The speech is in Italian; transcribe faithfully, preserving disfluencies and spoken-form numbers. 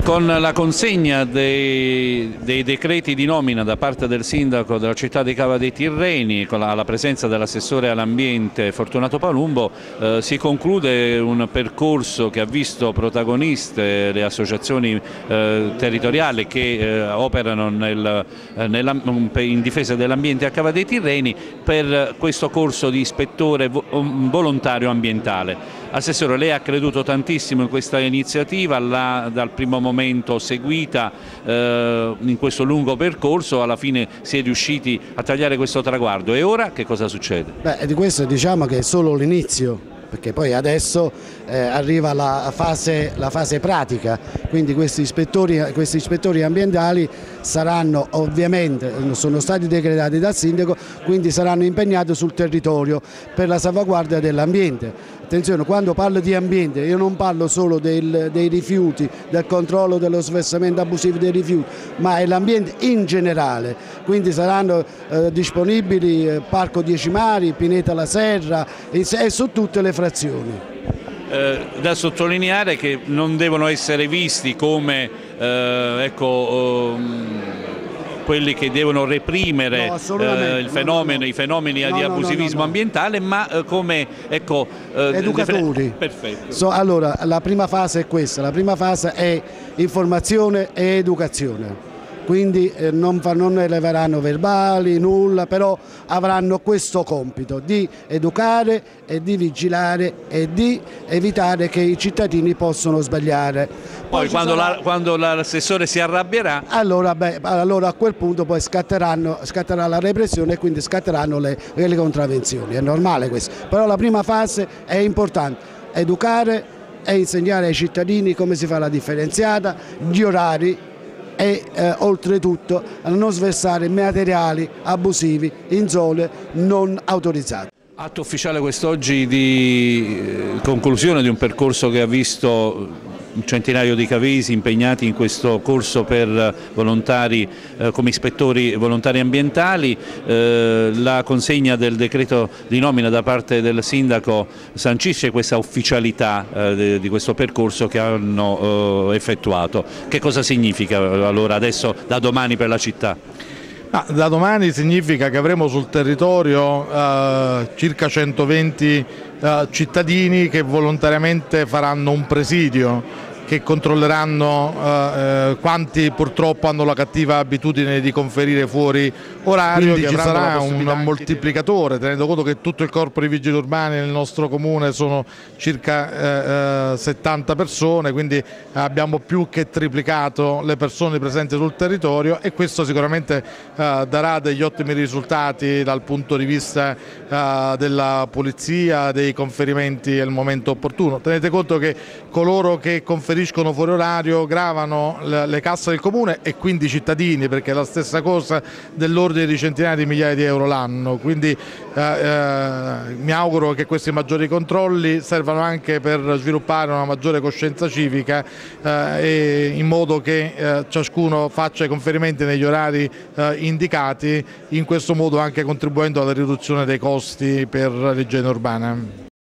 Con la consegna dei, dei decreti di nomina da parte del sindaco della città di Cava dei Tirreni, con la, la presenza dell'assessore all'ambiente Fortunato Palumbo, eh, si conclude un percorso che ha visto protagoniste le associazioni eh, territoriali che eh, operano nel, nella, in difesa dell'ambiente a Cava dei Tirreni per questo corso di ispettore volontario ambientale. Assessore, lei ha creduto tantissimo in questa iniziativa, l'ha dal primo momento seguita eh, in questo lungo percorso, alla fine si è riusciti a tagliare questo traguardo e ora che cosa succede? Beh, di questo diciamo che è solo l'inizio, perché poi adesso eh, arriva la fase, la fase pratica, quindi questi ispettori, questi ispettori ambientali saranno ovviamente, sono stati decretati dal sindaco, quindi saranno impegnati sul territorio per la salvaguardia dell'ambiente. Attenzione, quando parlo di ambiente io non parlo solo del, dei rifiuti, del controllo dello sversamento abusivo dei rifiuti, ma è l'ambiente in generale, quindi saranno eh, disponibili eh, Parco dieci Mari, Pineta la Serra e, e su tutte le frazioni. Eh, da sottolineare che non devono essere visti come eh, ecco, eh, quelli che devono reprimere no, eh, il fenomeno, no, no. i fenomeni no, di abusivismo no, no, no. ambientale, ma eh, come ecco, eh, educatori. Perfetto. So, allora, la prima fase è questa, la prima fase è informazione e educazione. Quindi eh, non, non eleveranno verbali, nulla, però avranno questo compito di educare e di vigilare e di evitare che i cittadini possano sbagliare. Poi, poi quando, sarà... la, quando l'assessore si arrabbierà... Allora, beh, allora a quel punto poi scatteranno, scatterà la repressione e quindi scatteranno le, le contravvenzioni, è normale questo. Però la prima fase è importante, educare e insegnare ai cittadini come si fa la differenziata, gli orari, e eh, oltretutto a non sversare materiali abusivi in zone non autorizzate. Atto ufficiale quest'oggi di eh, conclusione di un percorso che ha visto un centinaio di cavesi impegnati in questo corso per volontari eh, come ispettori volontari ambientali. Eh, la consegna del decreto di nomina da parte del sindaco sancisce questa ufficialità eh, de, di questo percorso che hanno eh, effettuato. Che cosa significa allora adesso da domani per la città? Ah, da domani significa che avremo sul territorio eh, circa centoventi eh, cittadini che volontariamente faranno un presidio, che controlleranno eh, quanti purtroppo hanno la cattiva abitudine di conferire fuori orario. Quindi ci sarà un moltiplicatore, tenendo conto che tutto il corpo di vigili urbani nel nostro comune sono circa eh, settanta persone, quindi abbiamo più che triplicato le persone presenti sul territorio e questo sicuramente eh, darà degli ottimi risultati dal punto di vista eh, della polizia, dei conferimenti al momento opportuno. Tenete conto che coloro che conferiscono fuori orario gravano le casse del comune e quindi i cittadini, perché è la stessa cosa dell'ordine di centinaia di migliaia di euro l'anno, quindi eh, eh, mi auguro che questi maggiori controlli servano anche per sviluppare una maggiore coscienza civica eh, e in modo che eh, ciascuno faccia i conferimenti negli orari eh, indicati, in questo modo anche contribuendo alla riduzione dei costi per l'igiene urbana.